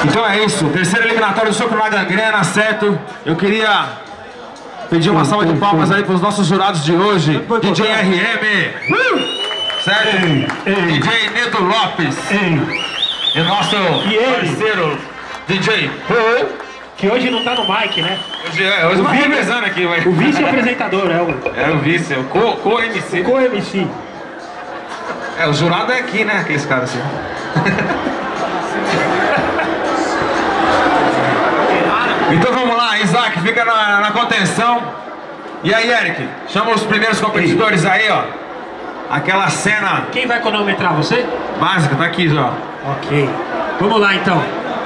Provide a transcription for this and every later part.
Então é isso, terceiro eliminatório do Soco na Gangrena, certo? Eu queria pedir uma salva de palmas aí para os nossos jurados de hoje. DJ RM, certo? DJ Nedo Lopes e nosso parceiro DJ que hoje não tá no mic, né? Hoje eu tô revezando aqui, vai. O vice-apresentador, é o vice, o co-MC. Co-MC. O jurado é aqui, né? Aqueles caras assim. Então vamos lá, Isaac, fica na contenção. E aí, Eric, chama os primeiros competidores aí, ó. Aquela cena. Quem vai cronometrar, você? Básica, tá aqui já. Ok. Vamos lá então.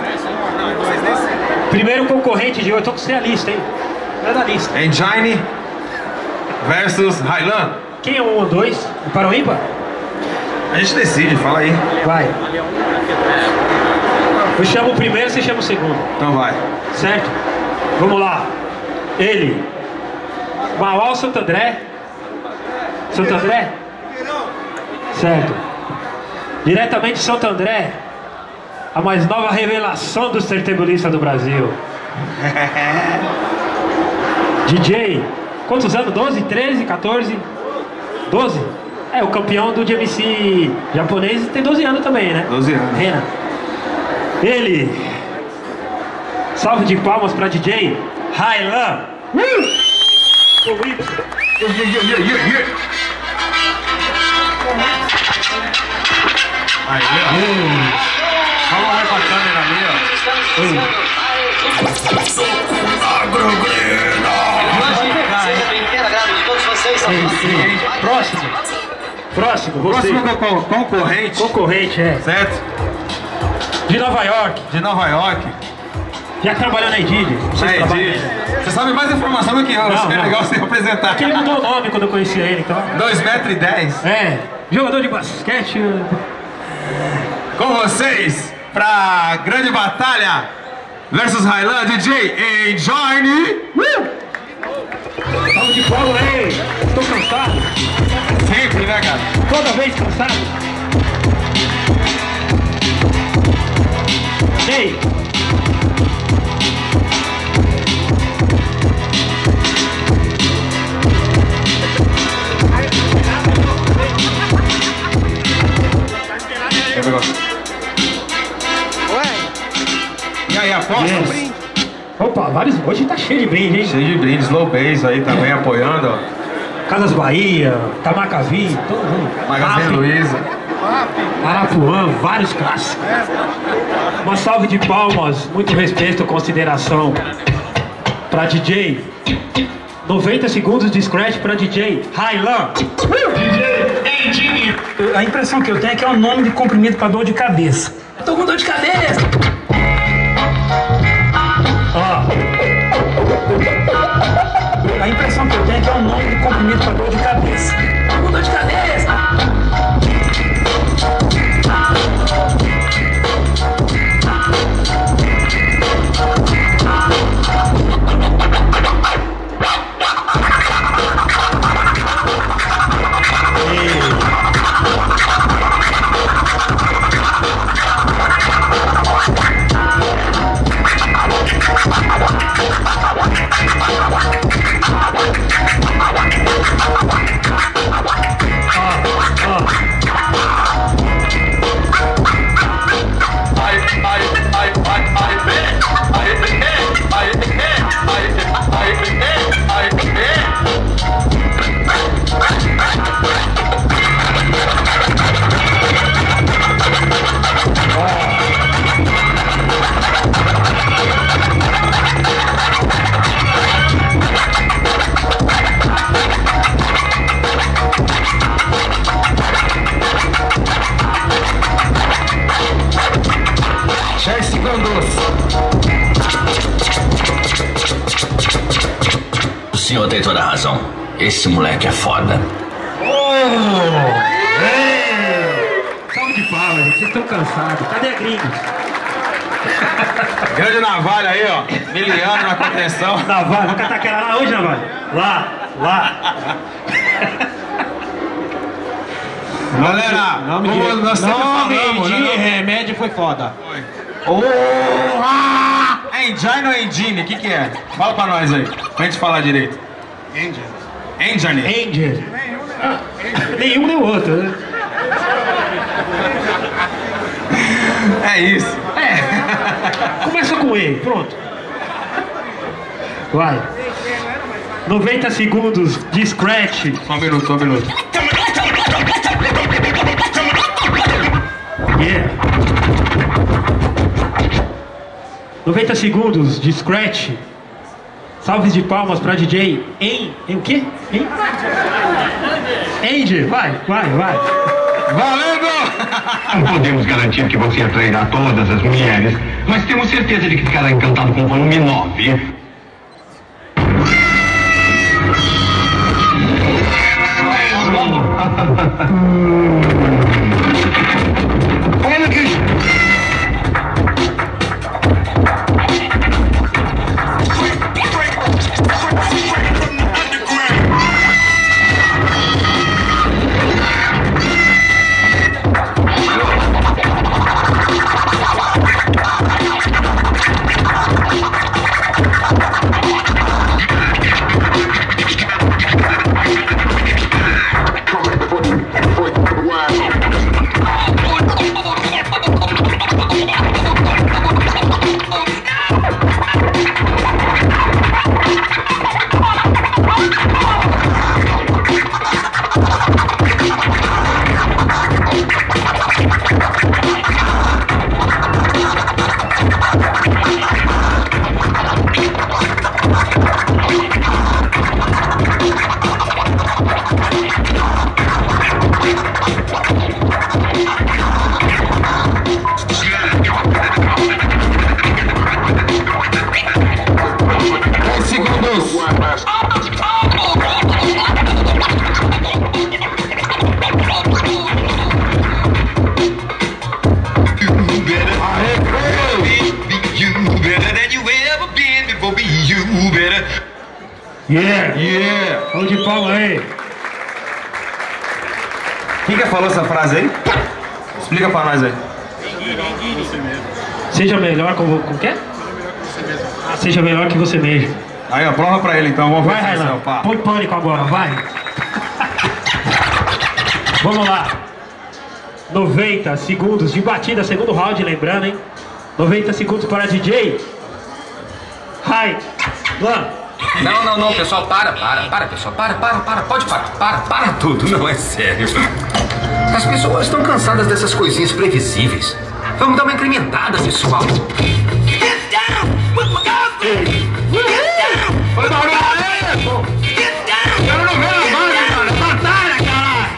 Primeiro concorrente de hoje, eu tô com você a lista, hein? Não é da lista. Engine versus Highland. Quem é 1 ou 2? O para o ímpar? A gente decide, fala aí. Vai. Eu chamo o primeiro, você chama o segundo. Então vai. Certo? Vamos lá. Ele. Mauá Santo André. Santo André? Certo. Diretamente de Santo André, a mais nova revelação do sertembolista do Brasil. DJ. Quantos anos? 12, 13, 14? 12? É, o campeão do DMC japonês tem 12 anos também, né? 12 anos. Rena. Ele. Salve de palmas pra DJ Highland. Aí, ó. Fala aí pra câmera ali, ó. Próximo. Próximo, você. Próximo concorrente. Concorrente, é. Certo? De Nova York. De Nova York. Já trabalhou na Edid? Você sabe mais informação do que eu, acho que é legal você apresentar. Porque ele mudou o nome quando eu conhecia ele, então. 2,10 m. É, jogador de basquete. Com vocês, pra grande batalha versus Highland, DJ Engine. Salve de palmas aí. Tô cansado. Sempre, né, cara? Toda vez cansado. Ei. E aí, aposta? Yes. Opa, vários. Hoje tá cheio de brinde, hein? Cheio de brinde, Slow Bass aí também apoiando, ó. Casas Bahia, Tamacavi, todo mundo. Magazine Luiza. Arapuã, vários clássicos. Uma salve de palmas, muito respeito e consideração pra DJ. 90 segundos de scratch pra DJ Highland. A impressão que eu tenho é que é um nome de comprimido pra dor de cabeça. Tô com dor de cabeça! A impressão que eu tenho é que é um nome de comprimido pra dor de cabeça. Tô com dor de cabeça! O senhor tem toda a razão. Esse moleque é foda. Salve de palmas, gente. Vocês estão cansados. Cadê a gringa? Grande Navalha aí, ó. Miliano na contenção. Navalha, vou catar aquela lá hoje, Navalha. Lá. Galera, como nós sempre falamos, né? Remédio foi foda. É engine ou engine? O que é? Fala pra nós aí, pra gente falar direito. Engine. Engine? Angel. Nenhum nem o outro, né? É isso. Começa com E, pronto. Vai. 90 segundos de scratch. Só um minuto, só um minuto. Yeah. 90 segundos de scratch. Salves de palmas pra DJ em o quê? Angel, vai. Valendo! Não podemos garantir que você atrairá todas as mulheres, mas temos certeza de que ficará encantado com o volume 9. Olha que... Yeah! Vamos de palma aí! Quem que falou essa frase aí? Explica pra nós aí. Seja melhor como quê? Seja melhor que você mesmo. Aí, ó, prova pra ele então, vamos ver. Vai, Railan, põe pânico agora, vai! Vamos lá! 90 segundos de batida, segundo round, lembrando, hein? 90 segundos para DJ. Hi! Lan! Não, pessoal, para, pessoal, pode parar, para tudo, não é sério. As pessoas estão cansadas dessas coisinhas previsíveis. Vamos dar uma incrementada, pessoal. Foi barulho aí, pô! Eu não vejo a banda, cara! Batalha, caralho!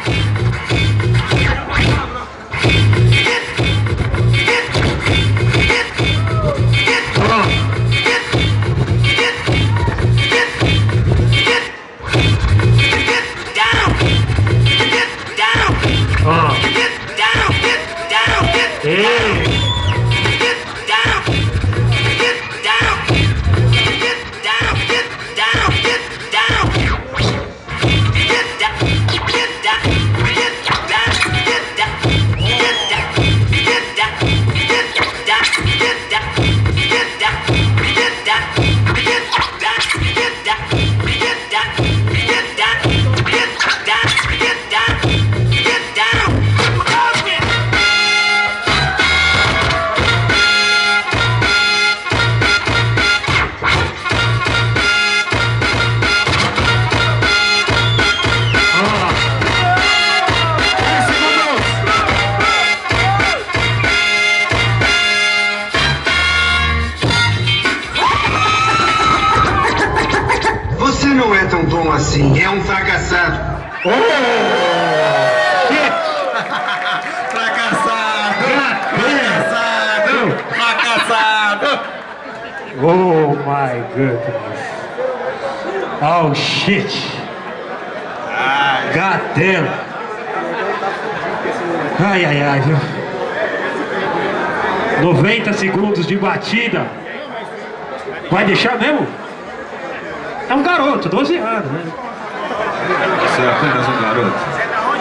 Não é tão bom assim, é um fracassado. Fracassado! Oh my goodness! Oh shit! God damn! Ai, viu? 90 segundos de batida. Vai deixar mesmo? É um garoto, 12 anos, né? Você é apenas um garoto.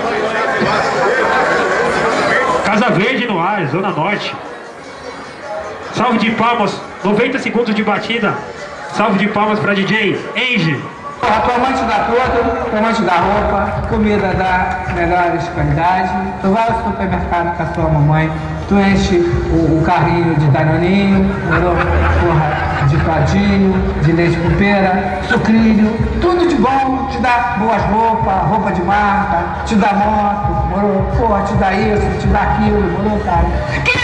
Casa Verde no ar, Zona Norte. Salve de palmas, 90 segundos de batida. Salve de palmas pra DJ Angie. Tu amante da toda, tu amante da roupa, comida da melhores qualidades. Tu vai ao supermercado com a sua mamãe, tu enche o carrinho de danoninho, porra, de todinho, de leite com pera, sucrilho, tudo de bom, te dá boas roupas, roupa de marca, te dá moto, morou? Porra, te dá isso, te dá aquilo, morou, cara?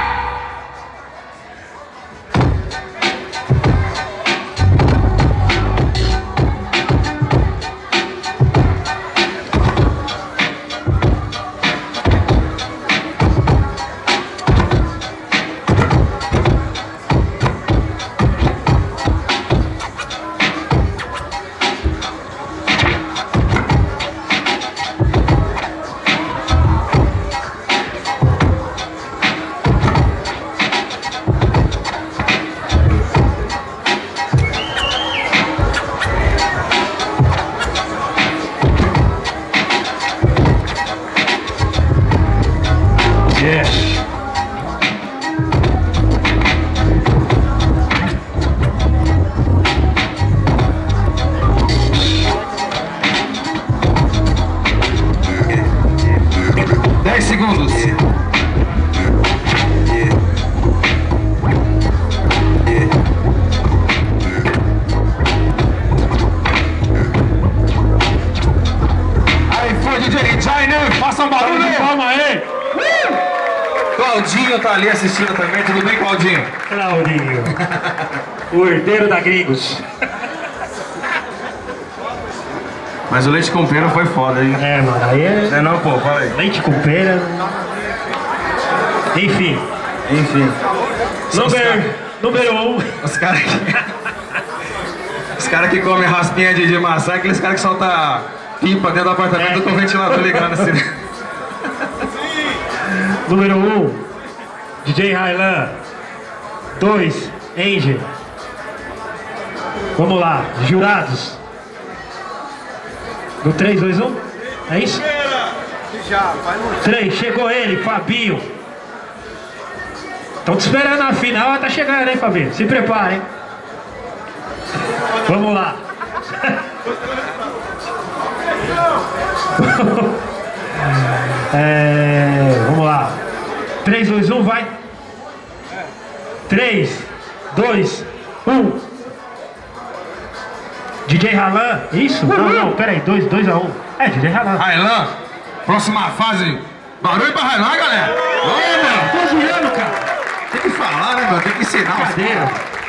Segundos. Aí foi DJ Jainer, faça um barulho. Calma aí. Claudinho tá ali assistindo também, tudo bem, Claudinho? Claudinho, o herdeiro da Gringos. Mas o leite com pera foi foda, hein? É, mano, aí é... Não, pô, fala aí. Leite com pera. Enfim. Número 1. Os caras que... Os caras que comem raspinha de maçã, aqueles caras que soltam pipa dentro do apartamento com o ventilador ligando assim. Número 1, DJ Railan. 2, Angel. Vamos lá, jurados. No 3, 2, 1? É isso? 3, chegou ele, Fabinho. Estão te esperando na final, tá chegando, hein, Fabinho? Se prepara, hein? Vamos lá. Vamos lá. 3, 2, 1, vai. 3, 2, 1. DJ Railan, isso? Não, peraí, 2 a 1. É, DJ Railan. Railan, próxima fase. Barulho pra Railan, galera. Tô zoando, cara. Tem que falar, né, mano? Tem que ensinar os caras.